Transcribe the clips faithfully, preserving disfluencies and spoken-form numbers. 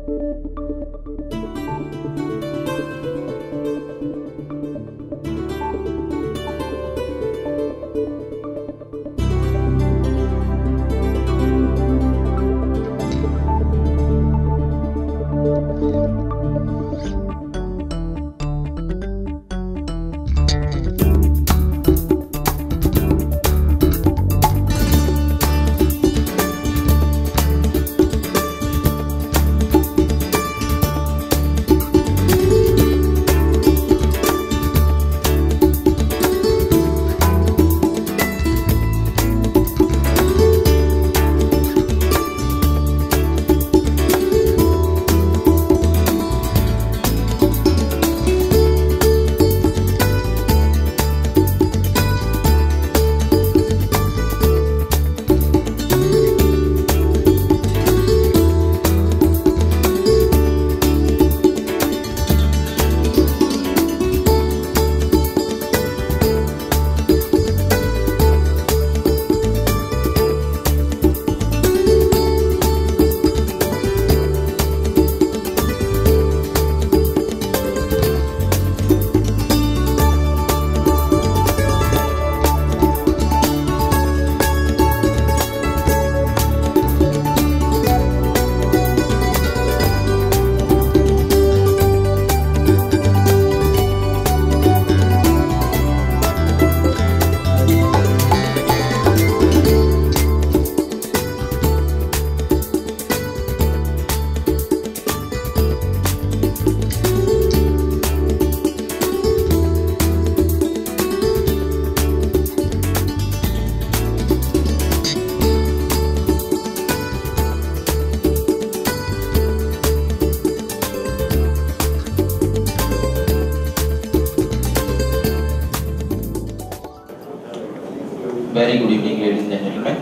Very good evening, ladies and gentlemen.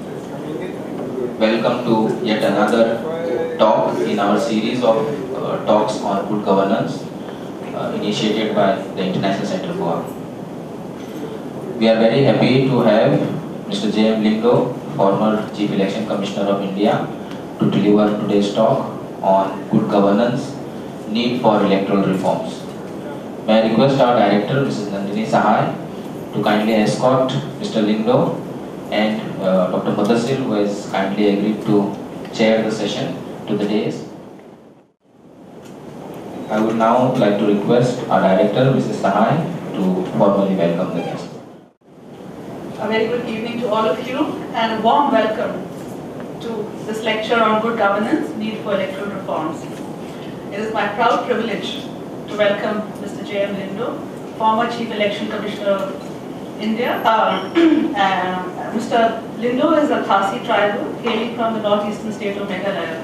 Welcome to yet another talk in our series of uh, talks on good governance uh, initiated by the International Center for. We are very happy to have Mister J M Lindo, former Chief Election Commissioner of India, to deliver today's talk on good governance, need for electoral reforms. May I request our director, Missus Nandini Sahai, to kindly escort Mister Lindo and uh, Doctor Mudassir, who has kindly agreed to chair the session, to the dais. I would now like to request our director, Missus Sahai, to formally welcome the guest. A very good evening to all of you and a warm welcome to this lecture on good governance, need for electoral reforms. It is my proud privilege to welcome Mister J M Lindo, former Chief Election Commissioner of India. Uh, uh, Mister Lindo is a Khasi tribal hailing from the northeastern state of Meghalaya.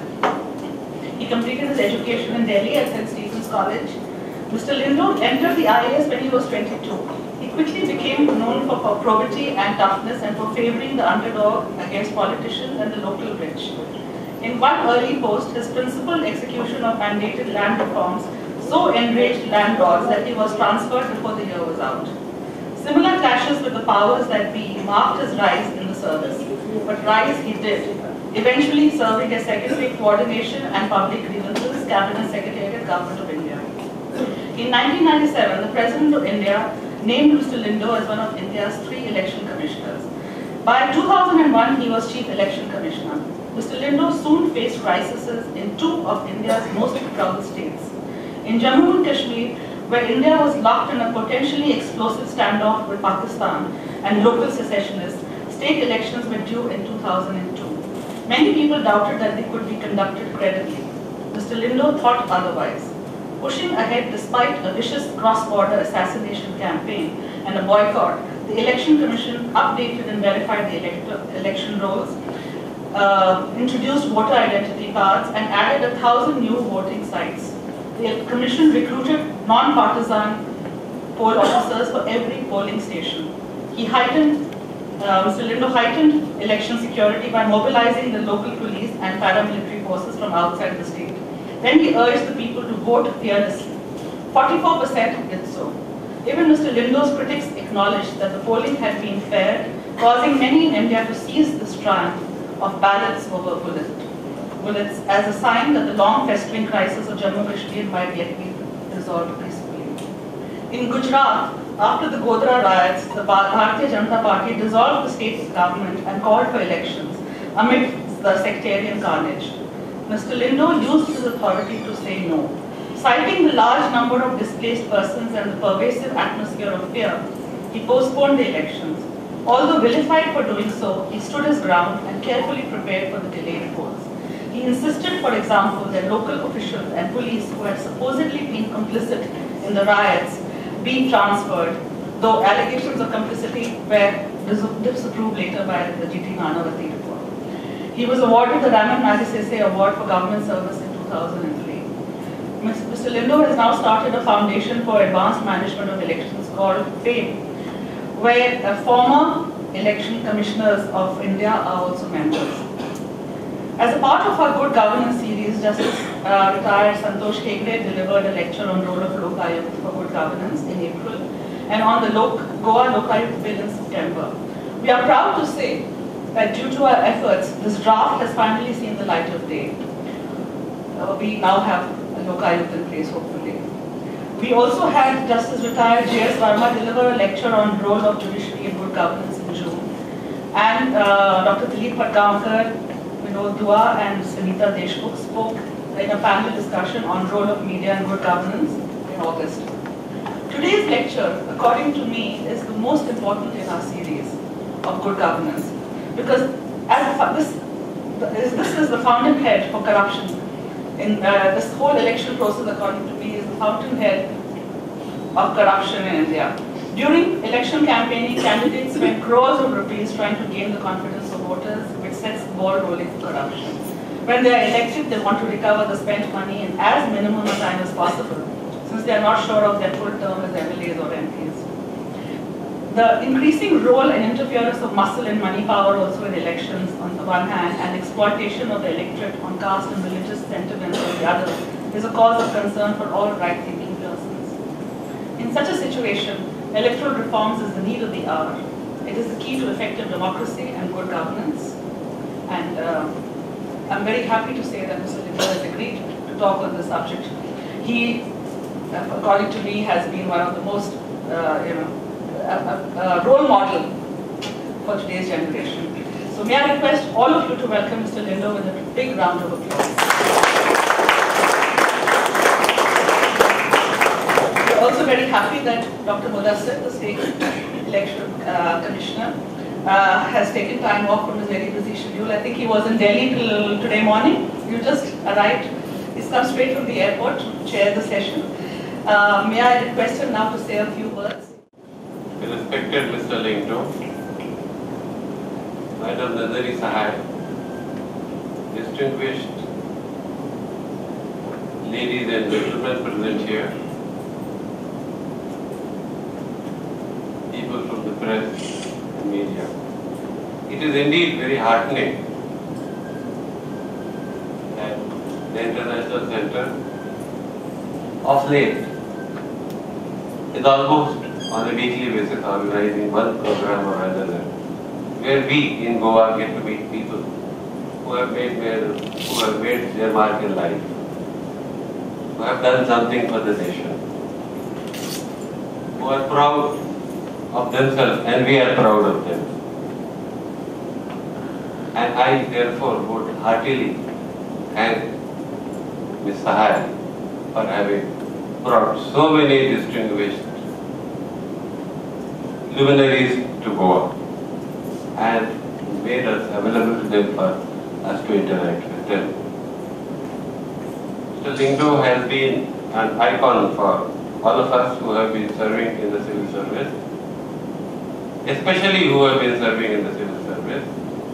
He completed his education in Delhi at Saint Stephen's College. Mister Lindo entered the I A S when he was twenty-two. He quickly became known for, for probity and toughness and for favouring the underdog against politicians and the local rich. In one early post, his principal execution of mandated land reforms so enraged landlords that he was transferred before the year was out. Similar clashes with the powers that be marked his rise in the service, but rise he did, eventually serving as Secretary Coordination and Public Grievances, Cabinet Secretary at Government of India. In nineteen ninety-seven, the President of India named Mister Lindo as one of India's three election commissioners. By two thousand one, he was Chief Election Commissioner. Mister Lindo soon faced crises in two of India's most troubled states. In Jammu and Kashmir, where India was locked in a potentially explosive standoff with Pakistan and local secessionists, state elections were due in two thousand two. Many people doubted that they could be conducted credibly. Mister Lindo thought otherwise. Pushing ahead despite a vicious cross-border assassination campaign and a boycott, the Election Commission updated and verified the elect election rolls, uh, introduced voter identity cards, and added a thousand new voting sites. The Commission recruited non-partisan poll officers for every polling station. He heightened, uh, Mister Lindo heightened election security by mobilizing the local police and paramilitary forces from outside the state. Then he urged the people to vote fearlessly. forty-four percent did so. Even Mister Lindo's critics acknowledged that the polling had been fair, causing many in India to seize this triumph of ballots over bullets. bullets as a sign that the long festering crisis of Jammu Kashmir might yet be resolved peacefully. In Gujarat, after the Godhra riots, the Bharatiya Janata Party dissolved the state government and called for elections amid the sectarian carnage. Mister Lindo used his authority to say no. Citing the large number of displaced persons and the pervasive atmosphere of fear, he postponed the elections. Although vilified for doing so, he stood his ground and carefully prepared for the delayed polls. He insisted, for example, that local officials and police who had supposedly been complicit in the riots be transferred, though allegations of complicity were disapproved later by the G T Nanavati report. He was awarded the Raman Magsaysay Award for Government Service in two thousand three. Mister Lindo has now started a foundation for advanced management of elections called FAME, where uh, former election commissioners of India are also members. As a part of our Good Governance series, Justice uh, retired Santosh Hegde delivered a lecture on role of Lokayukt for good governance in April and on the Lok Goa Lokayukt bill in September. We are proud to say that due to our efforts, this draft has finally seen the light of day. Uh, we now have a Lokayukt in place, hopefully. We also had Justice retired J S Verma deliver a lecture on role of judiciary in good governance in June. And uh, Doctor Dilip Patgaonkar, Vinod Dua and Sunita Deshmukh spoke in a panel discussion on role of media and good governance in August. Today's lecture, according to me, is the most important in our series of good governance because as this, this is the fountainhead for corruption. In uh, this whole election process, according to me, is the fountainhead of corruption in India. During election campaigning, candidates spend crores of rupees trying to gain the confidence of voters, which sets the ball rolling for corruption. When they are elected, they want to recover the spent money in as minimum a time as possible, since they are not sure of their full term as M L As or M Ps. The increasing role and interference of muscle and money power also in elections on the one hand, and exploitation of the electorate on caste and religious sentiments on the other, is a cause of concern for all right-thinking persons. In such a situation, electoral reforms is the need of the hour. It is the key to effective democracy and good governance. And uh, I'm very happy to say that Mister Lindo has agreed to talk on this subject. He, uh, according to me, has been one of the most, uh, you know, a, a, a role model for today's generation. So may I request all of you to welcome Mister Lindo with a big round of applause. We're also very happy that Doctor Mudassir, the State Election uh, Commissioner, uh, has taken time off from his very busy schedule. I think he was in Delhi till today morning. You just arrived. He's come straight from the airport to chair the session. Uh, may I request him now to say a few words? Respected Mister Lindo, Madam Nazari Sahai, distinguished ladies and gentlemen present here, people from the press and media. It is indeed very heartening that the International Center of late is almost on a weekly basis organizing one program or another, where we in Goa get to meet people who have made their, who have made their mark in life, who have done something for the nation, who are proud of themselves, and we are proud of them. And I therefore would heartily thank Miz Sahai for having brought so many distinguished luminaries to Goa and made us available to them for us to interact with them. Mister Lindo has been an icon for all of us who have been serving in the civil service, especially who have been serving in the civil service,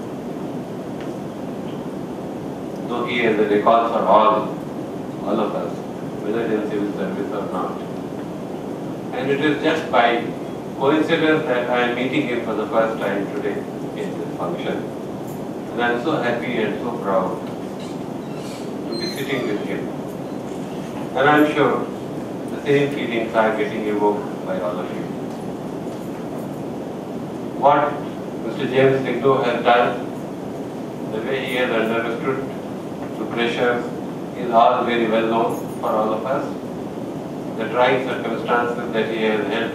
though he has a record for all, all of us, whether in civil service or not. And it is just by coincidence that I am meeting him for the first time today in this function. And I am so happy and so proud to be sitting with him. And I am sure the same feelings are getting evoked by all of you. What Mister James Lindo has done, the way he has understood the pressures is all very well known for all of us. The trying circumstances that he has held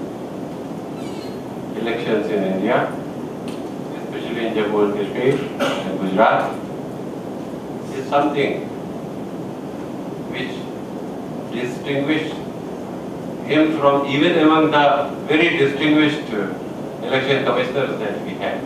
elections in India, especially in Jammu and Kashmir and Gujarat, is something which distinguished him from even among the very distinguished election commissioners that we had.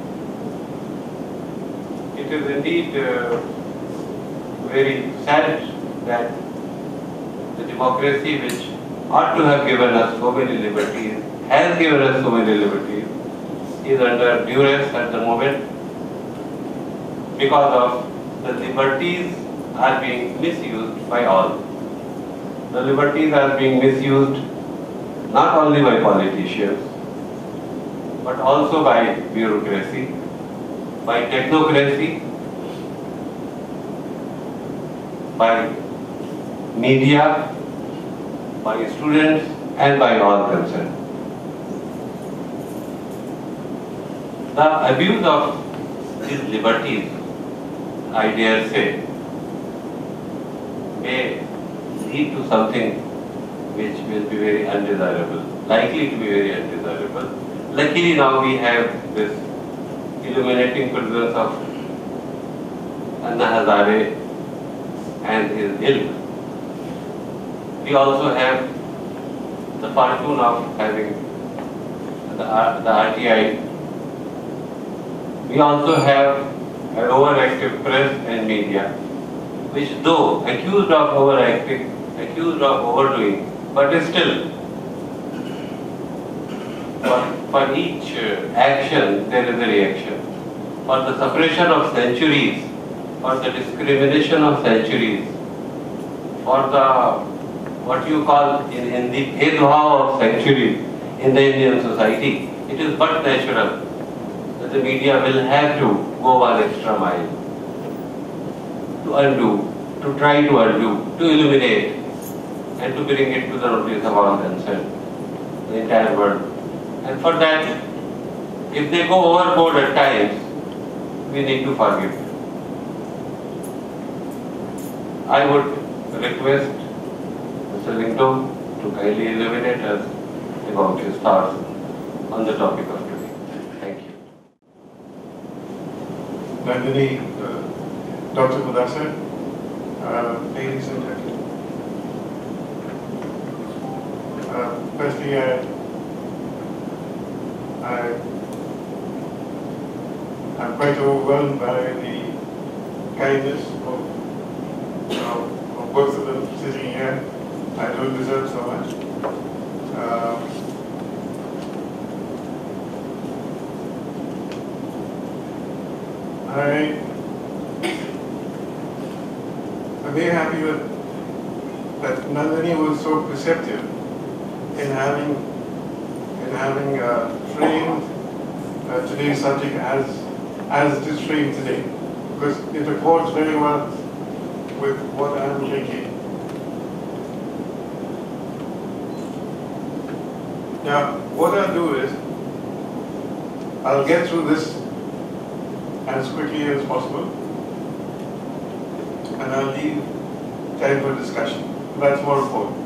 It is indeed uh, very sad that the democracy which ought to have given us so many liberties, has given us so many liberties, is under duress at the moment because of the liberties are being misused by all. The liberties are being misused not only by politicians, but also by bureaucracy, by technocracy, by media, by students, and by all concerned. The abuse of these liberties, I dare say, may lead to something which will be very undesirable, likely to be very undesirable. Luckily now we have this illuminating presence of Anna Hazare and his ilk. We also have the fortune of having the, the R T I. We also have an overactive press and media, which though accused of overacting, accused of overdoing, but is still, for, for each uh, action there is a reaction. For the suppression of centuries, for the discrimination of centuries, for the, what you call in Hindi, bhedbhav of centuries in the Indian society, it is but natural that the media will have to go one extra mile to undo, to try to undo, to illuminate, and to bring it to the notice of all concerned, the entire world. And for that, if they go overboard at times, we need to forgive. I would request Mister Lingdom to kindly illuminate us about his thoughts on the topic of today. Thank you. Nandini, uh, Doctor Mudassar, uh, ladies and gentlemen. Uh, firstly, I, I, I'm quite overwhelmed by the kindness of, of, of both of them sitting here. I don't deserve so much. Uh, I, I'm very happy that, that Nandini was so perceptive in having, in having uh, framed uh, today's subject as, as it is framed today, because it accords very well with what I'm thinking. Now, what I'll do is, I'll get through this as quickly as possible, and I'll leave time for discussion. That's more important.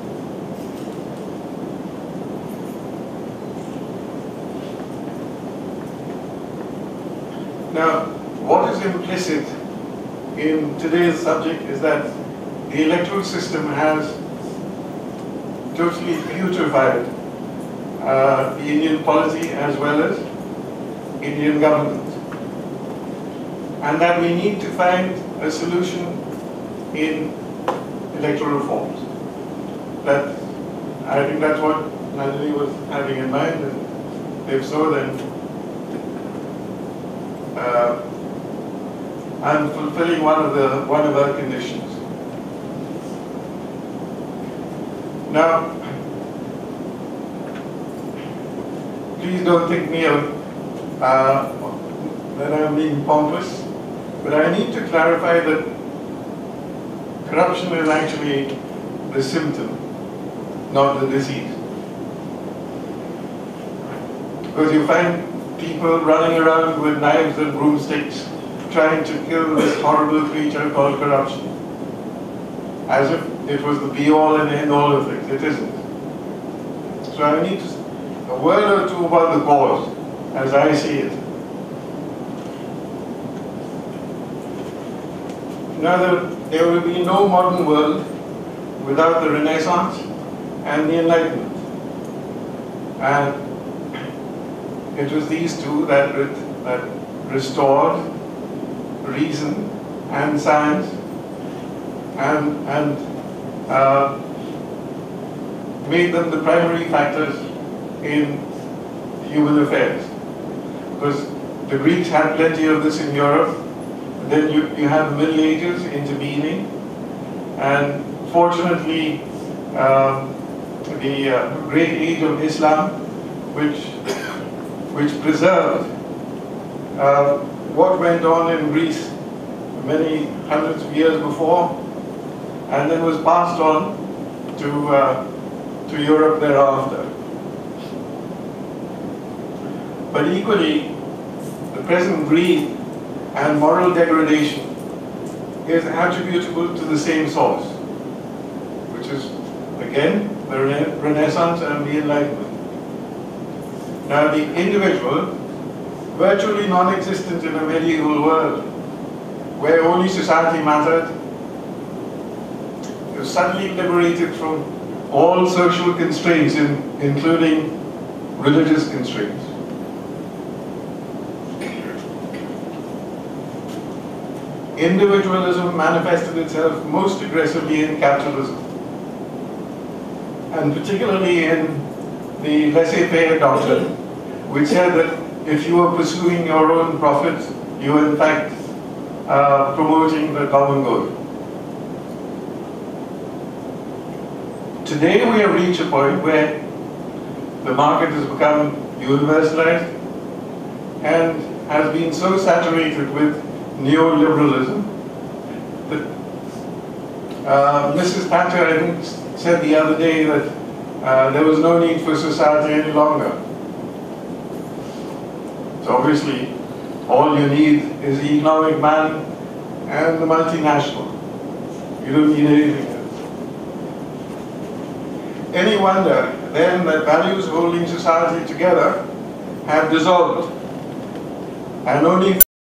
Now, what is implicit in today's subject is that the electoral system has totally putrefied uh, the Indian polity as well as Indian government, and that we need to find a solution in electoral reforms. That, I think that's what Nandini was having in mind, and if so, then uh, I'm fulfilling one of the one of our conditions. Now, please don't think me of uh, that I'm being pompous, but I need to clarify that corruption is actually the symptom, not the disease. Because you find people running around with knives and broomsticks trying to kill this horrible creature called corruption, as if it was the be-all and end-all of things. It isn't. So I need to, a word or two about the cause, as I see it. Now, there, there will be no modern world without the Renaissance and the Enlightenment. And it was these two that, that restored reason and science and, and uh, made them the primary factors in human affairs. Because the Greeks had plenty of this in Europe. Then you, you have the Middle Ages intervening, and fortunately um, the uh, great age of Islam, which, which preserved uh, what went on in Greece many hundreds of years before, and then was passed on to, uh, to Europe thereafter. But equally, the present greed and moral degradation is attributable to the same source, which is, again, the Rena Renaissance and the Enlightenment. Now, the individual, virtually non-existent in a medieval world, where only society mattered, is suddenly liberated from all social constraints, in, including religious constraints. Individualism manifested itself most aggressively in capitalism, and particularly in the laissez-faire doctrine, which said that if you were pursuing your own profits, you were in fact uh, promoting the common good. Today we have reached a point where the market has become universalized and has been so saturated with neoliberalism that uh, Missus Thatcher, I think, said the other day that uh, there was no need for society any longer. So obviously, all you need is the economic man and the multinational. You don't need anything else. Any wonder then that values holding society together have dissolved, and only